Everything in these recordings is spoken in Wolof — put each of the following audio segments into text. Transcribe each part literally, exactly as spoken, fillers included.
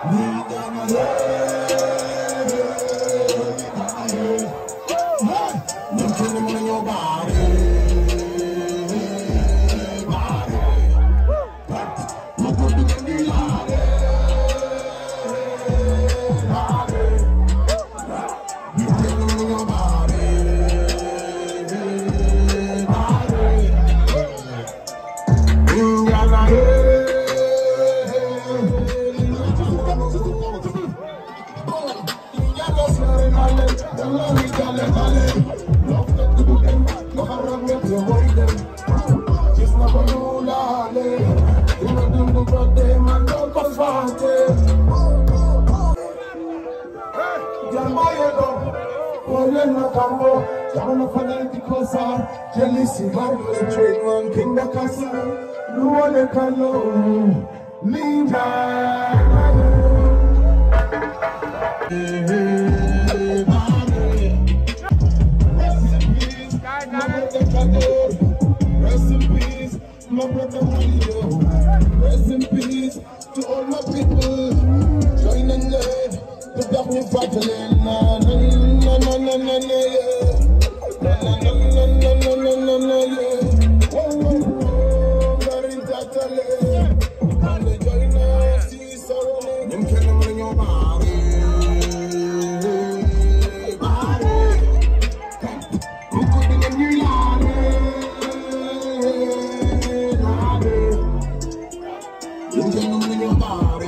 Rest in peace, my brother Mario. Rest in peace to all my people. Join the night, the black will fight for them. Na na na na na na na yeah. Na na na na na na na na na yeah. Oh oh oh, very tatale. And the join us, see so. Them can't bring your body, body. Who could be the new lady? You can bring your body,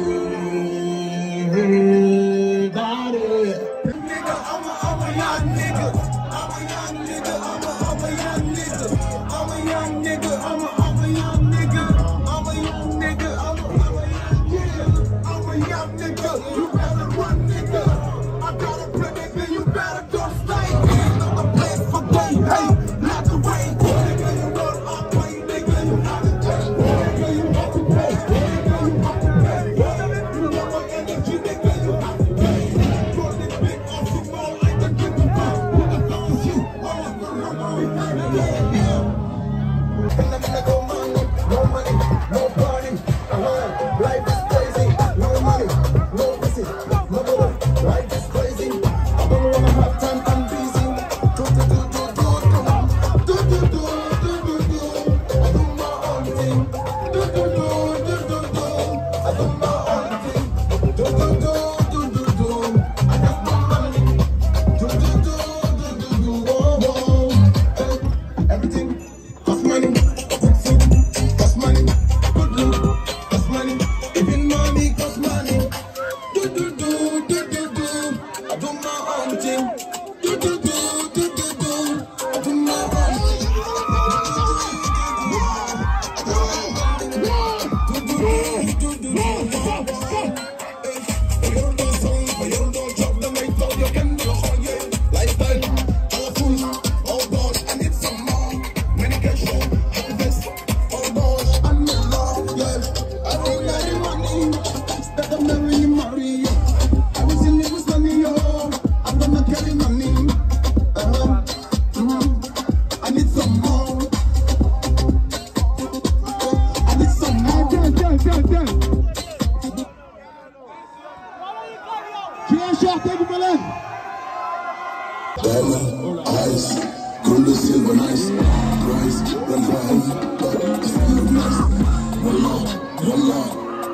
body. Nigga, I'm a, I'm a young nigga. I'm a young nigga. I'm a, I'm a young nigga. I'm a young nigga. I'm a, I'm a young nigga. I'm a young nigga. I'm a, I'm a young nigga. I'm a young nigga. You better run, nigga. I got a plan, nigga. You better go stay. I'm a place for day. Hey, not the way. Nigga, you run up, play, nigga. You have to take. Nigga, you have to pay. Nigga, you have to pay. You know my energy, nigga. You have to pay. Run this big off the wall like the give a fuck. Who the fuck is you? I'm a run, yeah, yeah. And I'm gonna go money, no money, no party. Uh-huh. Life is crazy. No money, no pussy, no money. Life is crazy. I don't wanna have time. I'm busy. Do do do do do do do do do do do do. I do my own thing. Do do do do do do. I do my own thing. Do do do do do do. I got my money. Do do do do do do. Whoa whoa. Hey, everything costs money. Food costs money. Good look costs money. Even money costs money. Do do do do do do. I do my own thing. Do do do do do do. I do my own thing. Do do do do do do. For your own song, for your own job, the night all you can do. Lifestyle, colorful, oh gosh, I need some more. Medication, happiness, oh gosh, I'm in love, yeah. I don't got any money, instead of marrying Mario. I was in it with money, yo. I'm gonna get it money. Uh-huh. Mm-hmm. I need some more. I need some more. Dön, dön, dön, dön. Kian Shah, bu falan. Diamond, ice, gold, silver, nice. Price, run high, but still look nice. Wallah, wallah,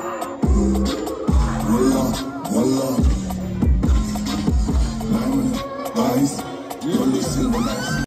wallah, wallah. Diamond, ice, gold, silver, nice.